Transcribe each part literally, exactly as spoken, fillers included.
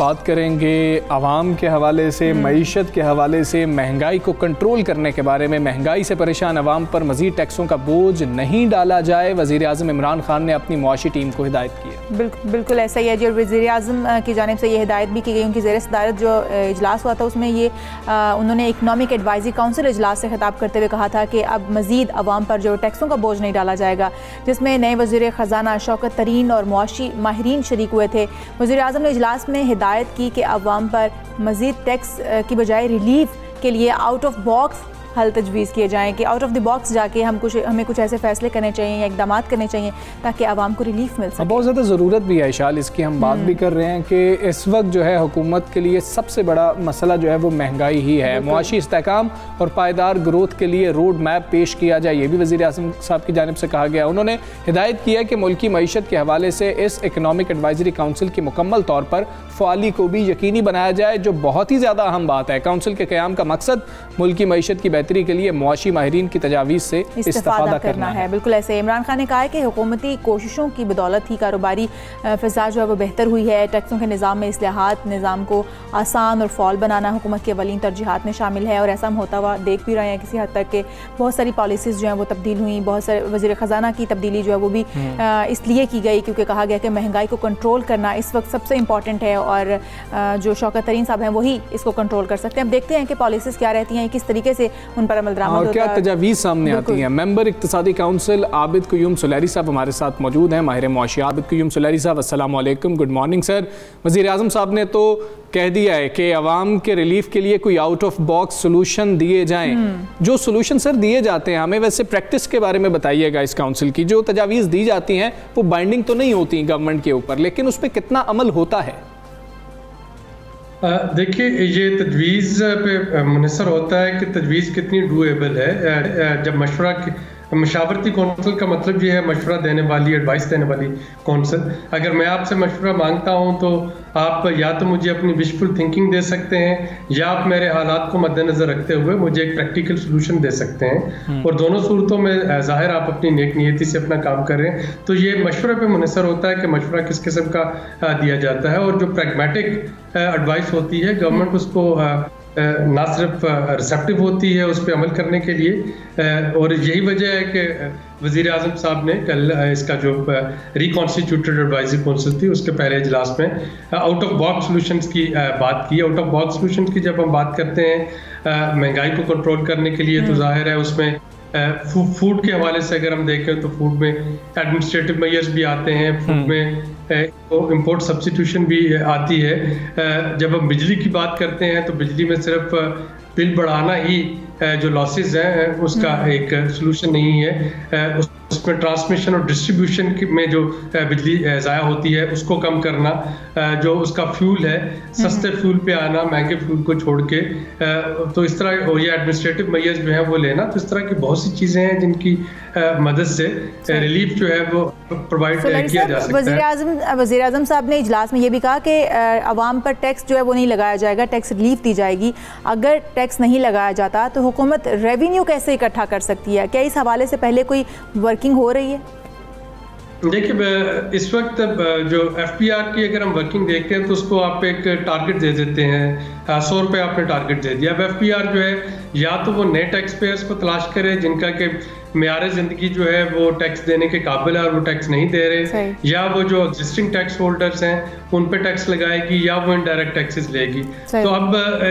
बात करेंगे आवाम के हवाले से, मईशत के हवाले से, महंगाई को कंट्रोल करने के बारे में। महंगाई से परेशान आवाम पर मज़ीद टैक्सों का बोझ नहीं डाला जाए, वज़ीर आज़म इमरान खान ने अपनी मुआशी टीम को हिदायत की है। बिल्कुल बिल्कुल ऐसा ही है जी। और वज़ीर आज़म की जानिब से ये हिदायत भी की गई, उनकी ज़ेर सदारत जो इजलास हुआ था उसमें ये आ, उन्होंने इकनॉमिक एडवाइजरी काउंसिल इजलास से खिताब करते हुए कहा था कि अब मज़ीद आवाम पर जो टैक्सों का बोझ नहीं डाला जाएगा, जिसमें नए वज़ीर ख़जाना शौकत तरीन और मुआशी माहिरीन शरीक हुए थे। वज़ीर आज़म ने इजलास में हिदायत की कि अवाम पर मज़ीद टैक्स की बजाय रिलीफ के लिए आउट ऑफ बॉक्स हल तजवीज़ किए जाएँ कि आउट ऑफ द बॉक्स जाके हम कुछ हमें कुछ ऐसे फैसले करने चाहिए या इकदाम करने चाहिए ताकि आवाम को रिलीफ मिल सके। बहुत ज़्यादा ज़रूरत भी है इशाल, इसकी हम बात भी कर रहे हैं कि इस वक्त जो है हुकूमत के लिए सबसे बड़ा मसला जो है वो महंगाई ही है। मुआशी इस्तेहकाम और पायदार ग्रोथ के लिए रोड मैप पेश किया जाए, ये भी वज़ीर आज़म साहब की जानिब से कहा गया। उन्होंने हिदायत की है कि मुल्की मईशत के हवाले से इस इकनॉमिक एडवाइजरी काउंसिल की मुकम्मल तौर पर फ़ाली को भी यकीनी बनाया जाए, जो बहुत ही ज़्यादा अहम बात है। काउंसिल के क़याम का मकसद मुल्की मईशत की बेहतरी के लिए मुआशी माहिरीन की तजावीज़ से इस्तेफादा करना है। बिल्कुल ऐसे इमरान खान ने कहा है कि हुकूमती कोशिशों की बदौलत ही कारोबारी फ़िज़ा जो है वो बेहतर हुई है। टैक्सों के निज़ाम में इस्लाहात निज़ाम को आसान और फॉल बनाना हुकूमत के अवलीन तरजीहात में शामिल है और ऐसा हम होता हुआ देख भी रहे हैं किसी हद तक के बहुत सारी पॉलिसीज़ जो हैं वो तब्दील हुई। बहुत सारे वज़ीर ख़जाना की तब्दीली जो है वो भी इसलिए की गई क्योंकि कहा गया कि महंगाई को कंट्रोल करना इस वक्त सबसे इंपॉर्टेंट है और जो शौकत तरीन साहब हैं वही इसको कंट्रोल कर सकते हैं। अब देखते हैं कि पॉलिसीज़ क्या रहती हैं, किस तरीके से उन पर अमल दरामद क्या तजावीज़ सामने आती हैं। मेंबर इक्तिसादी काउंसिल आबिद क़य्यूम सुलैरी साहब हमारे साथ मौजूद हैं, माहिर मुआशी। आबिद क़य्यूम सुलैरी साहब अस्सलाम वालेकुम, गुड मॉर्निंग सर। वज़ीर आज़म साहब ने तो कह दिया है कि अवाम के रिलीफ के लिए कोई आउट ऑफ बॉक्स सोल्यूशन दिए जाएं। जो सोल्यूशन सर दिए जाते हैं, हमें वैसे प्रैक्टिस के बारे में बताइएगा। इस काउंसिल की जो तजावीज़ दी जाती हैं वो बाइंडिंग तो नहीं होती गवर्नमेंट के ऊपर, लेकिन उस पर कितना अमल होता है? देखिए, ये तजवीज़ पे मुनसर होता है कि तजवीज़ कितनी डूएबल है। जब मशवरा मशावरती कौंसिल का मतलब ये है मशवरा देने वाली, एडवाइस देने वाली कौंसिल। अगर मैं आपसे मशवरा मांगता हूँ तो आप या तो मुझे अपनी विशफुल थिंकिंग दे सकते हैं या आप मेरे हालात को मद्देनज़र रखते हुए मुझे एक प्रैक्टिकल सोल्यूशन दे सकते हैं। और दोनों सूरतों में ज़ाहिर आप अपनी नेक नियति से अपना काम कर रहे हैं। तो ये मशवरे पे मुनसर होता है कि मशवरा किस किस्म का दिया जाता है। और जो प्रैग्मेटिक एडवाइस होती है, गवर्नमेंट उसको ना सिर्फ रिसेप्टिव होती है उस पर अमल करने के लिए। और यही वजह है कि वज़ीर आज़म साहब ने कल इसका जो रिकॉन्स्टिट्यूटेड एडवाइजरी काउंसिल थी उसके पहले इजलास में आउट ऑफ बॉक्स सॉल्यूशंस की बात की। आउट ऑफ बॉक्स सॉल्यूशंस की जब हम बात करते हैं महंगाई को कंट्रोल करने के लिए, तो जाहिर है उसमें फूड के हवाले से अगर हम देखें तो फूड में एडमिनिस्ट्रेटिव मेजर्स भी आते हैं, फूड में तो इंपोर्ट सब्स्टिट्यूशन भी आती है। जब हम बिजली की बात करते हैं तो बिजली में सिर्फ बिल बढ़ाना ही जो लॉसेस हैं उसका एक सलूशन नहीं है। उसमें ट्रांसमिशन और डिस्ट्रीब्यूशन में जो बिजली ज़ाया होती है उसको कम करना, जो उसका फ्यूल है सस्ते फ्यूल पे आना, महंगे फ्यूल को छोड़ के, तो इस तरह और ये एडमिनिस्ट्रेटिव मेजर्स जो हैं वो लेना। तो इस तरह की बहुत सी चीज़ें हैं जिनकी मदद से रिलीफ जो है वो प्रोवाइड किया जा सकता है। वज़ीर आज़म वज़ीर आज़म साहब ने इजलास में ये भी कहा कि आवाम पर टैक्स जो है वो नहीं लगाया जाएगा, टैक्स रिलीफ दी जाएगी। अगर टैक्स नहीं लगाया जाता तो हुकूमत रेवेन्यू कैसे इकट्ठा कर सकती है? क्या इस हवाले से पहले कोई वर्किंग हो रही है? देखिए, इस वक्त जो एफ पी आर की अगर हम वर्किंग देखते हैं तो उसको आप एक टारगेट दे देते हैं, सौ रुपये आपने टारगेट दे दिया। अब एफ पी आर जो है या तो वो नए टैक्स पेयर्स को तलाश करे जिनका के मेयार ज़िंदगी जो है वो टैक्स देने के काबिल है और वो टैक्स नहीं दे रहे, या वो जो एग्जिस्टिंग टैक्स होल्डर्स हैं उन पे टैक्स लगाएगी, या वो इनडायरेक्ट टैक्सेस लेगी। तो अब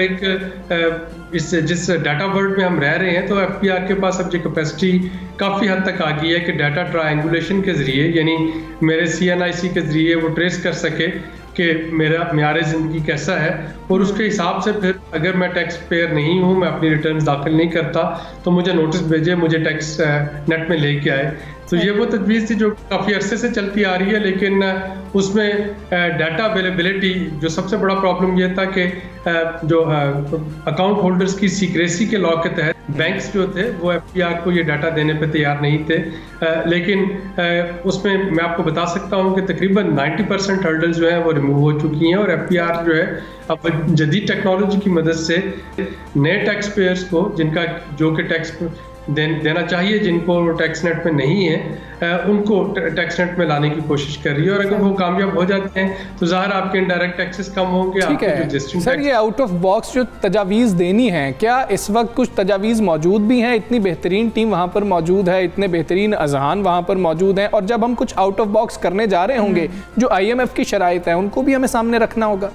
एक इस जिस डाटा वर्ल्ड में हम रह रहे हैं तो एफ पी आर के पास अब ये कैपेसिटी काफ़ी हद तक आ गई है कि डाटा ट्रायंगुलेशन के ज़रिए, यानी मेरे सी एन आई सी के ज़रिए वो ट्रेस कर सके कि मेरा मेयार ज़िंदगी कैसा है, और उसके हिसाब से फिर अगर मैं टैक्स पेयर नहीं हूँ, मैं अपनी रिटर्न्स दाखिल नहीं करता, तो मुझे नोटिस भेजे, मुझे टैक्स नेट में लेके आए। तो ये वो तजवीज़ थी जो काफ़ी अरसे से चलती आ रही है, लेकिन उसमें डाटा अवेलेबिलिटी जो सबसे बड़ा प्रॉब्लम ये था कि जो अकाउंट होल्डर्स की सीक्रेसी के लॉ के तहत बैंक्स जो थे वो एफ पी आर को ये डाटा देने पे तैयार नहीं थे। लेकिन उसमें मैं आपको बता सकता हूँ कि तकरीबन नब्बे परसेंट हर्डल्स जो हैं वो रिमूव हो चुकी हैं और एफ पी आर जो है अब जदीद टेक्नोलॉजी की मदद से नए टैक्स पेयर्स को, जिनका जो कि टैक्स दे, देना चाहिए, जिनको टैक्स नेट में नहीं है उनको टैक्स नेट में लाने की कोशिश कर रही है। और अगर वो कामयाब हो जाते हैं तो ज़ाहिर आपके इनडायरेक्ट टैक्सेस कम होंगे। ठीक है सर, ये आउट ऑफ बॉक्स जो तजावीज़ देनी है, क्या इस वक्त कुछ तजावीज़ मौजूद भी हैं? इतनी बेहतरीन टीम वहाँ पर मौजूद है, इतने बेहतरीन अजहान वहाँ पर मौजूद हैं, और जब हम कुछ आउट ऑफ बॉक्स करने जा रहे होंगे जो आई एम एफ की शराइत है उनको भी हमें सामने रखना होगा।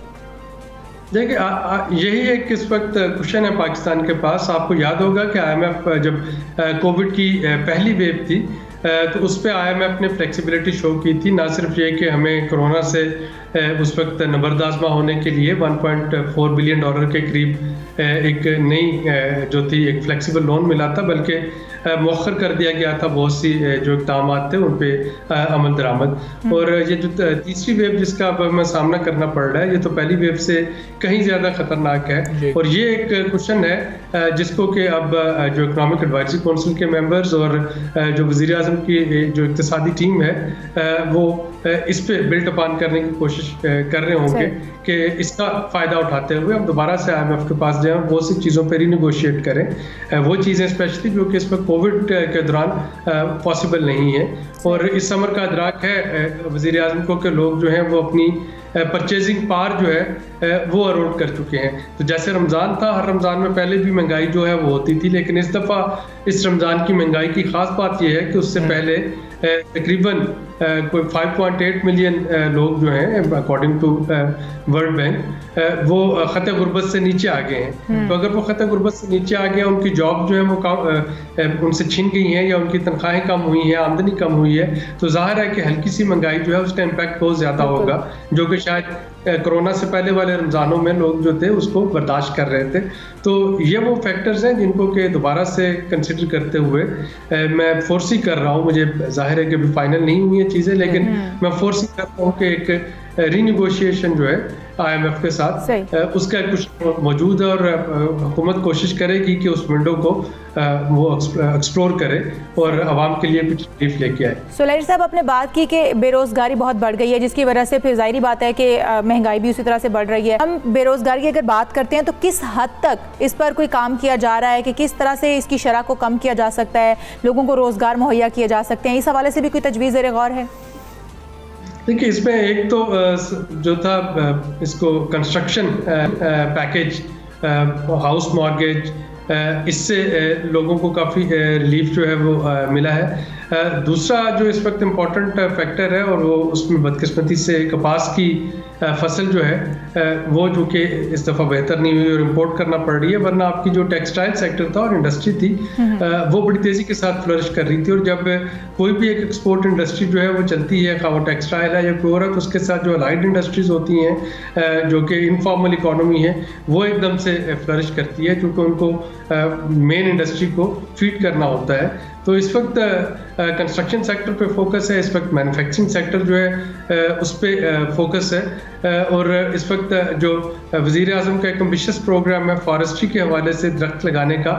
देखिए यही एक इस वक्त क्वेश्चन है पाकिस्तान के पास। आपको याद होगा कि आई एम एफ जब कोविड की पहली वेव थी तो उस पर आई एम एफ ने फ्लेक्सिबिलिटी शो की थी, ना सिर्फ ये कि हमें कोरोना से उस वक्त नबरदाज़मा होने के लिए one point four billion dollar के करीब एक नई जो थी एक फ्लेक्सिबल लोन मिला था, बल्कि मौखर कर दिया गया था बहुत सी जो इक़दाम थे उन पर अमल दरामद। और ये जो तीसरी वेव जिसका अब हमें सामना करना पड़ रहा है, ये तो पहली वेव से कहीं ज़्यादा ख़तरनाक है। और ये एक क्वेश्चन है जिसको कि अब जो इकनॉमिक एडवाइजरी काउंसिल के मेंबर्स और जो वज़ीर आज़म की जो इक़्तिसादी टीम है वो इस पे बिल्ट अपान करने की कोशिश कर रहे होंगे कि इसका फ़ायदा उठाते हुए हम दोबारा से आई एम एफ के पास जाएं, बहुत सी चीज़ों पर रीनेगोशिएट करें। वो चीज़ें स्पेशली जो कि इस वक्त कोविड के दौरान पॉसिबल नहीं है। और इस अमर का अदराक है वज़ीर आज़म को कि लोग जो हैं वो अपनी परचेजिंग पावर जो है वो अरोड कर चुके हैं। तो जैसे रमज़ान था, हर रमज़ान में पहले भी महंगाई जो है वो होती थी, लेकिन इस दफ़ा इस रमज़ान की महंगाई की ख़ास बात यह है कि उससे पहले तकरीबन कोई फाइव पॉइंट एट मिलियन लोग जो हैं अकॉर्डिंग टू वर्ल्ड बैंक वो ख़त गुर्बत से नीचे आ गए हैं। तो अगर वो ख़त गुर्बत से नीचे आ गए, उनकी जॉब जो है वो कम उनसे छीन गई हैं या उनकी तनख्वाहें कम हुई हैं, आमदनी कम हुई है, तो जाहिर है कि हल्की सी महंगाई जो है उसका इम्पैक्ट बहुत ज़्यादा होगा, जो कि शायद कोरोना से पहले वाले रमज़ानों में लोग जो थे उसको बर्दाश्त कर रहे थे। तो ये वो फैक्टर्स हैं जिनको कि दोबारा से कंसिडर करते हुए मैं फोर्स ही कर रहा हूँ। मुझे जाहिर है कि अभी फाइनल नहीं हुई है चीज़ें, लेकिन मैं फोर्स ही कर रहा हूँ कि एक रीनेगोशिएशन जो है आई एम एफ के साथ उसका कुछ मौजूद है और हुकूमत कोशिश करेगी कि उस विंडो को वो एक्सप्लोर करे और आवाम के लिए कुछ रिलीफ लेके आए। सुलैरी साहब, आपने बात की कि बेरोज़गारी बहुत बढ़ गई है, जिसकी वजह से फिर ज़ाहिरी बात है कि महंगाई भी उसी तरह से बढ़ रही है। हम बेरोज़गारी की अगर बात करते हैं तो किस हद तक इस पर कोई काम किया जा रहा है कि किस तरह से इसकी शरह को कम किया जा सकता है, लोगों को रोज़गार मुहैया किए जा सकते हैं, इस हवाले से भी कोई तजवीज़ ज़ेर गौर है? देखिए इसमें एक तो जो था इसको कंस्ट्रक्शन पैकेज, हाउस मॉर्गेज, इससे लोगों को काफ़ी रिलीफ जो है वो मिला है। दूसरा जो इस वक्त इम्पॉर्टेंट फैक्टर है और वो उसमें बदकिस्मती से कपास की फसल जो है वो जो कि इस दफ़ा बेहतर नहीं हुई और इम्पोर्ट करना पड़ रही है, वरना आपकी जो टेक्सटाइल सेक्टर था और इंडस्ट्री थी वो बड़ी तेज़ी के साथ फ्लरिश कर रही थी। और जब कोई भी एक एक्सपोर्ट इंडस्ट्री जो है वो चलती है, खावा टेक्सटाइल है या कोई और है, तो उसके साथ जो अलाइड इंडस्ट्रीज होती हैं जो कि इनफॉर्मल इकॉनमी है वो एकदम से फ्लरिश करती है, क्योंकि उनको मेन इंडस्ट्री को फीड करना होता है। तो इस वक्त कंस्ट्रक्शन सेक्टर पे फोकस है, इस वक्त मैन्युफैक्चरिंग सेक्टर जो है उस पर फोकस है। और इस वक्त जो वज़ीर आज़म का एक एम्बिशियस प्रोग्राम है फॉरेस्ट्री के हवाले से दरख्त लगाने का,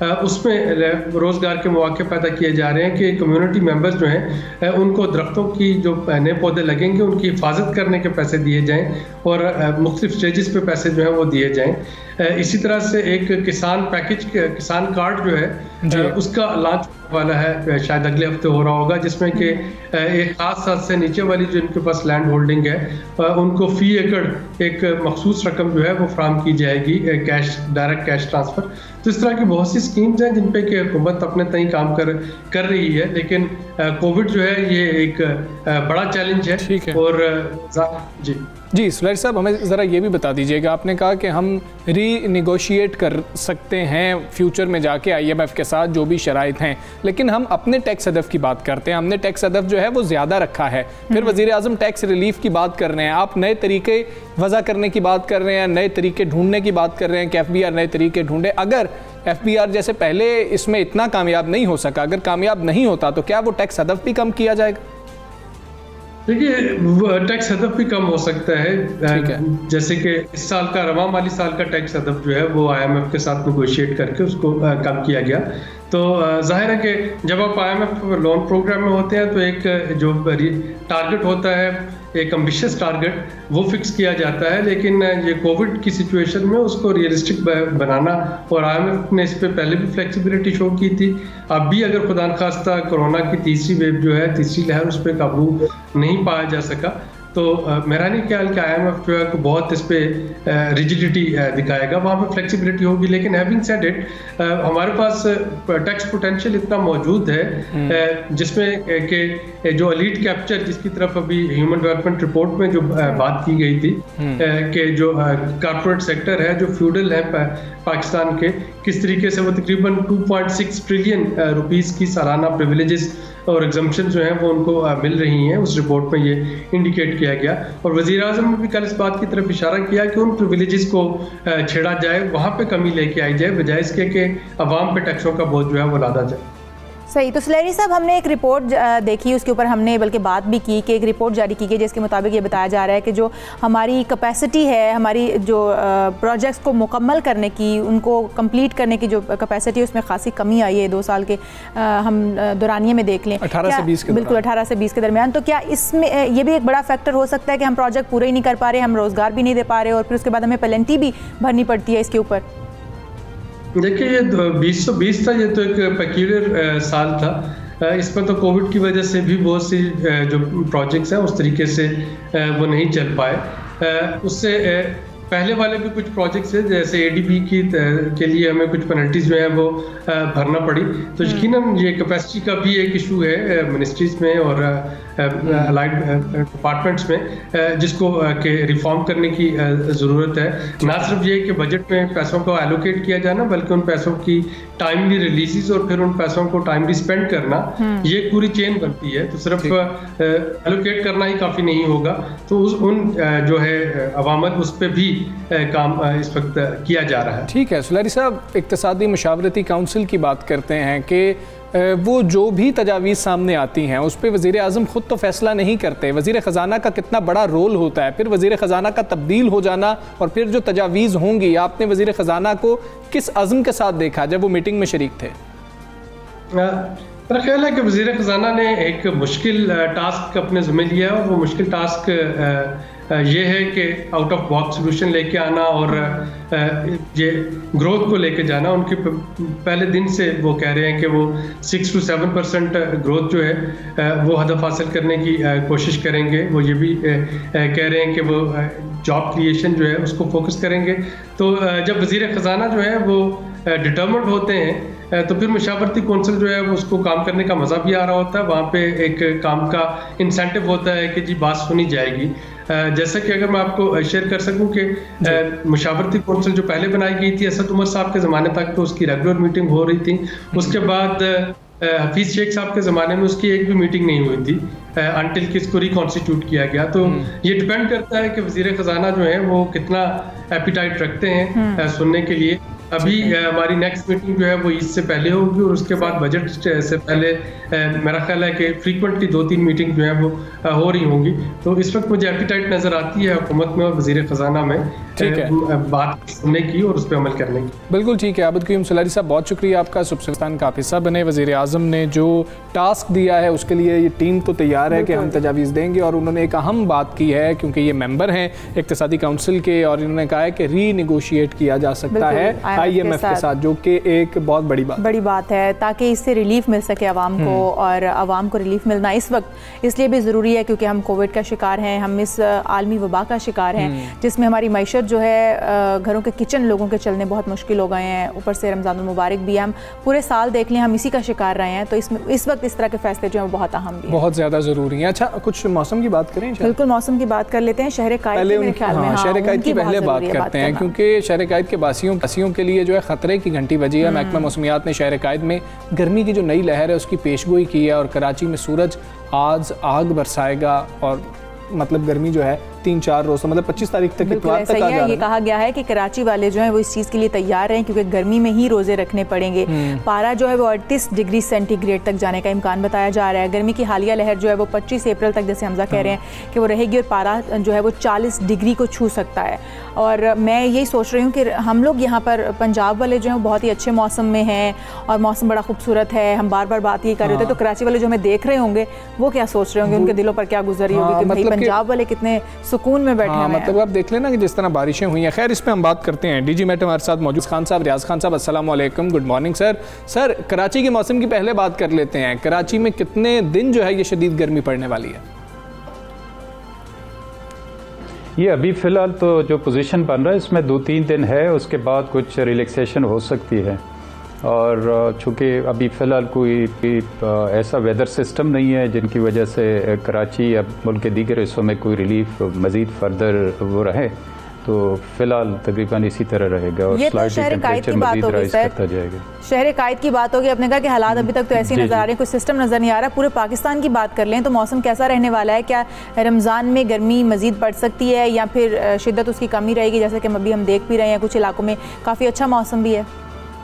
उसमें रोज़गार के मौके पैदा किए जा रहे हैं कि कम्युनिटी मेंबर्स जो हैं उनको दरख्तों की जो नए पौधे लगेंगे उनकी हिफाजत करने के पैसे दिए जाएँ और मुख्तलिफ स्टेजेस पे पैसे जो हैं वो दिए जाएँ। इसी तरह से एक किसान पैकेज, किसान कार्ड जो है उसका लॉन्च वाला है, शायद अगले हफ्ते हो रहा होगा, जिसमें कि एक खास हद से नीचे वाली जो इनके पास लैंड होल्डिंग है उनको फी एकड़ एक मखसूस रकम जो है वो फ्राहम की जाएगी, कैश, डायरेक्ट कैश ट्रांसफ़र। तो इस तरह की बहुत सी स्कीम्स हैं जिन पे कि हुकूमत अपने तय काम कर कर रही है, लेकिन कोविड जो है ये एक बड़ा चैलेंज है। ठीक है। और जी जी सुलैरी साहब, हमें ज़रा ये भी बता दीजिएगा, आपने कहा कि हम री निगोशिएट कर सकते हैं फ्यूचर में जाके आई एम एफ के साथ जो भी शराइत हैं, लेकिन हम अपने टैक्स हदफ की बात करते हैं, हमने टैक्स हदफ जो है वो ज़्यादा रखा है, फिर वज़ीर आज़म टैक्स रिलीफ की बात कर रहे हैं, आप नए तरीके वज़ा करने की बात कर रहे हैं, नए तरीके ढूंढने की बात कर रहे हैं कि एफ बी आर नए तरीके ढूंढे। अगर एफ बी आर जैसे पहले इसमें इतना कामयाब नहीं हो सका, अगर कामयाब नहीं होता तो क्या वो टैक्स हदफ भी कम किया जाएगा? देखिए टैक्स हदफ भी कम हो सकता है, है। जैसे कि इस साल का रवा माली साल का टैक्स हदफ जो है वो आई एम एफ के साथ नेगोशिएट करके उसको कम किया गया, तो जाहिर है कि जब आप I M F loan program में होते हैं तो एक जो टारगेट होता है, एक एम्बिशियस टारगेट, वो फिक्स किया जाता है, लेकिन ये कोविड की सिचुएशन में उसको रियलिस्टिक बनाना, और आई एम एफ ने इस पर पहले भी फ्लेक्सिबिलिटी शो की थी। अब भी अगर खुदा न खास्ता कोरोना की तीसरी वेव जो है, तीसरी लहर, उस पर काबू नहीं पाया जा सका, तो मेरा नहीं ख्याल कि आई एम एफ जो है को बहुत इस पर रिजिडिटी दिखाएगा, वहाँ पे फ्लेक्सिबिलिटी होगी। लेकिन हैविंग सेड इट, हमारे पास टैक्स पोटेंशियल इतना मौजूद है जिसमें कि जो एलीट कैप्चर, जिसकी तरफ अभी ह्यूमन डेवलपमेंट रिपोर्ट में जो बात की गई थी कि जो कॉर्पोरेट सेक्टर है, जो फ्यूडल है पाकिस्तान के, किस तरीके से वो तकरीबन two point six trillion rupees की सालाना प्रिविलेजेस और एग्जम्पशन जो हैं वो उनको मिल रही हैं, उस रिपोर्ट में ये इंडिकेट किया गया। और वज़ीर आज़म ने भी कल इस बात की तरफ इशारा किया कि उन प्रिविलेजेस को छेड़ा जाए, वहाँ पे कमी लेके आई जाए, बजाय इसके कि अवाम पे टैक्सों का बोझ जो है वो लादा जाए। सही। तो सुलैनी साहब, हमने एक रिपोर्ट देखी, उसके ऊपर हमने बल्कि बात भी की कि एक रिपोर्ट जारी की गई जिसके मुताबिक ये बताया जा रहा है कि जो हमारी कैपेसिटी है, हमारी जो प्रोजेक्ट्स को मुकम्मल करने की, उनको कंप्लीट करने की जो कैपेसिटी है, उसमें खासी कमी आई है दो साल के हम दौरानिए में देख लें, अठारह से बीस के बिल्कुल अठारह से बीस के दरमियान। तो क्या इसमें ये भी एक बड़ा फैक्टर हो सकता है कि हम प्रोजेक्ट पूरे ही नहीं कर पा रहे, हम रोज़गार भी नहीं दे पा रहे, और फिर उसके बाद हमें पेनल्टी भी भरनी पड़ती है इसके ऊपर? देखिए, ये बीस सौ बीस था, ये तो एक पेक्यूलियर साल था। इसमें तो कोविड की वजह से भी बहुत सी जो प्रोजेक्ट्स हैं उस तरीके से वो नहीं चल पाए। उससे पहले वाले भी कुछ प्रोजेक्ट्स हैं, जैसे एडीबी की के लिए हमें कुछ पेनल्टीज जो है वो भरना पड़ी। तो यकीनन ये कैपेसिटी का भी एक इशू है मिनिस्ट्रीज में और अलाइड डिपार्टमेंट्स में, जिसको के रिफॉर्म करने की ज़रूरत है। ना सिर्फ ये कि बजट में पैसों को एलोकेट किया जाना, बल्कि उन पैसों की टाइमली रिलीजेस और फिर उन पैसों को टाइमली स्पेंड करना, ये पूरी चेन बनती है। तो सिर्फ एलोकेट करना ही काफ़ी नहीं होगा, तो उस उन जो है अवामत, उस पर भी काम इस वक्त किया जा रहा है। ठीक है सुलैनी साहब, इक्तिसादी मशावरती काउंसिल की बात करते हैं कि वो जो भी तजावीज़ सामने आती हैं उस पर वज़ीर आज़म ख़ुद तो फ़ैसला नहीं करते, वज़ीर ख़जाना का कितना बड़ा रोल होता है, फिर वज़ीर ख़जाना का तब्दील हो जाना और फिर जो तजावीज़ होंगी, आपने वज़ीर ख़जाना को किस अज़्म के साथ देखा जब वो मीटिंग में शरीक थे? मेरा ख्याल है कि वज़ीर ख़जाना ने एक मुश्किल टास्क अपने ज़िम्मे लिया, और वो मुश्किल टास्क ये है कि आउट ऑफ बॉक्स सोल्यूशन लेके आना और ये ग्रोथ को लेके जाना। उनके पहले दिन से वो कह रहे हैं कि वो six two seven percent growth जो है वो हदफ हासिल करने की कोशिश करेंगे। वो ये भी कह रहे हैं कि वो जॉब क्रिएशन जो है उसको फोकस करेंगे। तो जब वज़ीर ख़जाना जो है वो डिटर्मिन्ड होते हैं तो फिर मशावरती कौंसिल जो है वो उसको काम करने का मज़ा भी आ रहा होता है। वहाँ पे एक काम का इंसेंटिव होता है कि जी बात सुनी जाएगी। जैसा कि अगर मैं आपको शेयर कर सकूं कि मशावरती कौंसिल जो पहले बनाई गई थी असद उमर साहब के ज़माने तक, तो उसकी रेगुलर मीटिंग हो रही थी। उसके बाद हफीज़ शेख साहब के ज़माने में उसकी एक भी मीटिंग नहीं हुई थी अनटिल कि इसको रिकॉन्स्टिट्यूट किया गया। तो ये डिपेंड करता है कि वज़ीर ख़जाना जो है वो कितना एपिटाइट रखते हैं सुनने के लिए। अभी हमारी नेक्स्ट मीटिंग जो है वो ईद से पहले होगी और उसके बाद बजट से पहले मेरा ख्याल है कि फ्रीक्वेंटली दो तीन मीटिंग जो है वो हो रही होंगी। तो इस वक्त मुझे एपिटाइट नज़र आती है हुकूमत में और वज़ीर ख़जाना में बात सुनने की और उस पर अमल करने की। बिल्कुल ठीक है। आबिद क़य्यूम सलारी साहब, बहुत शुक्रिया आपका। सुबहिस्तान का आप हिस्सा बने। वज़ीर आज़म ने जो टास्क दिया है उसके लिए ये टीम तो तैयार है कि हम तजावीज़ देंगे, और उन्होंने एक अहम बात की है क्योंकि ये मेंबर हैं इक़्तिसादी काउंसिल के, और इन्होंने कहा है कि री निगोशिएट किया जा सकता है आई एम एफ के साथ, जो कि एक बहुत बड़ी बात बड़ी बात है, ताकि इससे रिलीफ मिल सके आवाम को। और आवाम को रिलीफ मिलना इस वक्त इसलिए भी ज़रूरी है क्योंकि हम कोविड का शिकार हैं, हम इस आलमी वबा का शिकार हैं जिसमें हमारी मैशत जो है, घरों के किचन लोगों के चलने बहुत मुश्किल हो गए हैं। ऊपर से रमज़ान मुबारक भी है, हम पूरे साल देख लें हम इसी का शिकार रहे हैं। तो इसमें इस वक्त इस तरह के फैसले जो हैं बहुत अहम भी बहुत ज़्यादा ज़रूरी हैं। अच्छा, कुछ मौसम की बात करें? बिल्कुल, मौसम की बात कर लेते हैं। शहर कायद मेरे ख्याल में शहर कायद की पहले बात करते हैं क्योंकि शहर कायद के बासियों बासियों के लिए जो है ख़तरे की घंटी बजी है। महकमा मौसमियात ने शहर कायद में गर्मी की जो नई लहर है उसकी पेशगोई की है, और कराची में सूरज आज आग बरसाएगा और मतलब गर्मी जो है तीन चार रोज़, मतलब पच्चीस तारीख तक इतवार तक आ जा रहा है। ये कहा गया है कि कराची वाले जो हैं वो इस चीज़ के लिए तैयार हैं क्योंकि गर्मी में ही रोज़े रखने पड़ेंगे। पारा जो है वो अड़तीस डिग्री सेंटीग्रेड तक जाने का इम्कान बताया जा रहा है। गर्मी की हालिया लहर जो है वो पच्चीस अप्रैल तक, जैसे हमजा कह रहे हैं कि वो रहेगी, और पारा जो है वो चालीस डिग्री को छू सकता है। और मैं यही सोच रही हूँ कि हम लोग यहाँ पर पंजाब वाले जो हैं बहुत ही अच्छे मौसम में हैं और मौसम बड़ा खूबसूरत है, हम बार बार बात ये कर रहे थे, तो कराची वाले जो हमें देख रहे होंगे वो क्या सोच रहे होंगे, उनके दिलों पर क्या गुजरी होगी कि भाई पंजाब वाले कितने सुकून में बैठे हैं। मतलब आप देख लेना कि जिस तरह बारिशें हुई हैं। खैर, इस पे हम बात करते हैं। डीजी मेट हमारे साथ मौजूद खान साहब, रियाज खान साहब, अस्सलाम वालेकुम, good morning sir. Sir, Karachi के मौसम की पहले बात कर लेते हैं। कराची में कितने दिन जो है ये शदीद गर्मी पड़ने वाली है? ये अभी फ़िलहाल तो जो पोजीशन बन रहा है इसमें दो तीन दिन है, उसके बाद कुछ रिलैक्सेशन हो सकती है। और चूँकि अभी फ़िलहाल कोई ऐसा वेदर सिस्टम नहीं है जिनकी वजह से कराची या मुल्क के दीगर हिस्सों में कोई रिलीफ मज़ीद फर्दर वो रहे, तो फ़िलहाल तकरीबन इसी तरह रहेगा और स्लाइडली टेम्परेचर मज़ीद राइज करता जाएगा। शहर कायद की बात होगी, आपने कहा कि हालात अभी तक तो ऐसे ही नज़र आ रहे हैं, कोई सिस्टम नज़र नहीं आ रहा। पूरे पाकिस्तान की बात कर लें तो मौसम कैसा रहने वाला है? क्या रमज़ान में गर्मी मज़ीद बढ़ सकती है या फिर शिद्दत उसकी कमी रहेगी? जैसे कि अभी हम देख भी रहे हैं कुछ इलाकों में काफ़ी अच्छा मौसम भी है।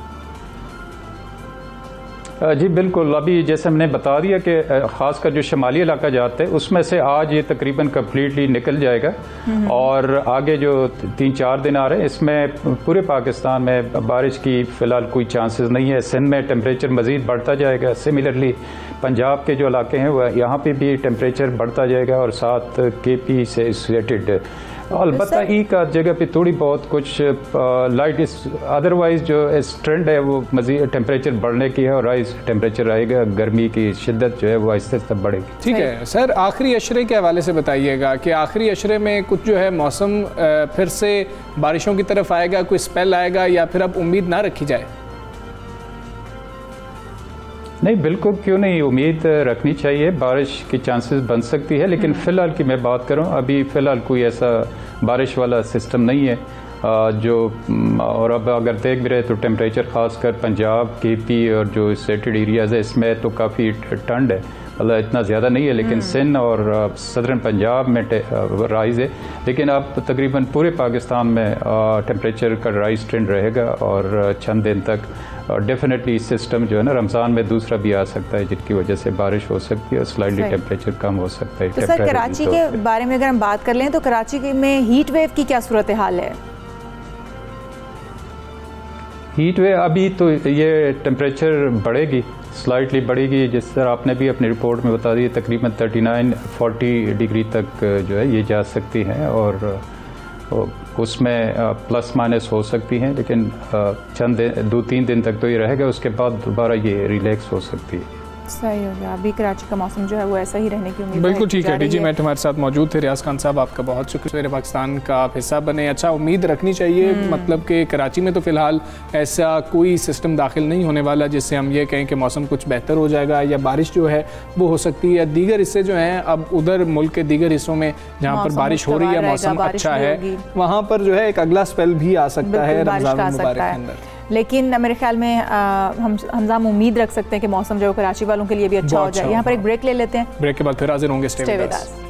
जी बिल्कुल, अभी जैसे हमने बता दिया कि ख़ासकर जो शुमाली इलाका जाता है उसमें से आज ये तकरीबन कम्प्लीटली निकल जाएगा और आगे जो तीन चार दिन आ रहे हैं इसमें पूरे पाकिस्तान में बारिश की फ़िलहाल कोई चांसेस नहीं है। सिंध में टेम्परेचर मज़ीद बढ़ता जाएगा। सिमिलरली पंजाब के जो इलाके हैं वह यहाँ पे भी टेम्परेचर बढ़ता जाएगा और साथ के पी से रिलेटेड अलबत्ता एक आध जगह पे थोड़ी बहुत कुछ लाइट इस अदरवाइज जो इस ट्रेंड है वो मज़ीद टेम्परेचर बढ़ने की है और राइज टेम्परेचर आएगा, गर्मी की शिद्दत जो है वो आहिस्ते आहिस्ते बढ़ेगी। ठीक है सर, आखिरी अशरे के हवाले से बताइएगा कि आखिरी अशरे में कुछ जो है मौसम फिर से बारिशों की तरफ आएगा, कोई स्पेल आएगा या फिर अब उम्मीद ना रखी जाए? नहीं, बिल्कुल क्यों नहीं, उम्मीद रखनी चाहिए, बारिश की चांसेस बन सकती है, लेकिन फ़िलहाल की मैं बात करूं अभी फ़िलहाल कोई ऐसा बारिश वाला सिस्टम नहीं है जो, और अब अगर देख भी रहे तो टेम्परेचर ख़ासकर पंजाब के पी और जो सेटेड एरियाज़ है इसमें तो काफ़ी ठंड है, मतलब इतना ज़्यादा नहीं है, लेकिन सिंध और सदर्न पंजाब में राइज़ है, लेकिन अब तकरीबन पूरे पाकिस्तान में टेम्परेचर का राइज ट्रेंड रहेगा और चंद दिन तक डेफिनेटली इस सिस्टम जो है ना रमज़ान में दूसरा भी आ सकता है जिनकी वजह से बारिश हो सकती है और स्लाइडली टेम्परेचर कम हो सकता है। तो सर कराची के बारे में अगर हम बात कर लें तो कराची में हीट वेव की क्या सूरत हाल है? हीट वेव अभी तो ये टेम्परेचर बढ़ेगी, स्लाइटली बढ़ेगी, जिस तरह आपने भी अपनी रिपोर्ट में बता दी तकरीबन थर्टी नाइन फोर्टी डिग्री तक जो है ये जा सकती हैं और उसमें प्लस माइनस हो सकती हैं, लेकिन चंद दो तीन दिन तक तो ये रहेगा, उसके बाद दोबारा ये रिलैक्स हो सकती है। सही हो गया, अभी कराची का मौसम जो है वो ऐसा ही रहने की उम्मीद। बिल्कुल ठीक है। डीजी मेट हमारे साथ मौजूद थे। रियाज खान साहब आपका बहुत शुक्रिया, मेरे पाकिस्तान का आप हिस्सा बने। अच्छा, उम्मीद रखनी चाहिए, मतलब कि कराची में तो फ़िलहाल ऐसा कोई सिस्टम दाखिल नहीं होने वाला जिससे हम ये कहें कि मौसम कुछ बेहतर हो जाएगा या बारिश जो है वो हो सकती है। दीगर हिस्से जो हैं अब उधर मुल्क के दीगर हिस्सों में जहाँ पर बारिश हो रही है, मौसम अच्छा है, वहाँ पर जो है एक अगला स्पेल भी आ सकता है रमज़ान मुबारक के अंदर। लेकिन मेरे ख्याल में आ, हम हम उम्मीद रख सकते हैं कि मौसम जो कराची वालों के लिए भी अच्छा हो जाए। यहाँ पर एक ब्रेक ले लेते हैं, ब्रेक के बाद फिर हाजिर होंगे। Stay with us.